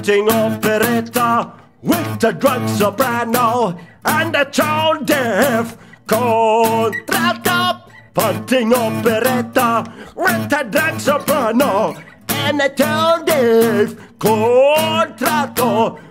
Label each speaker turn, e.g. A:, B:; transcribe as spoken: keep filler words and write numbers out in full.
A: punting operetta with the drunk soprano and the tone deaf contralto. Punting operetta with the drunk soprano and the tone deaf contralto.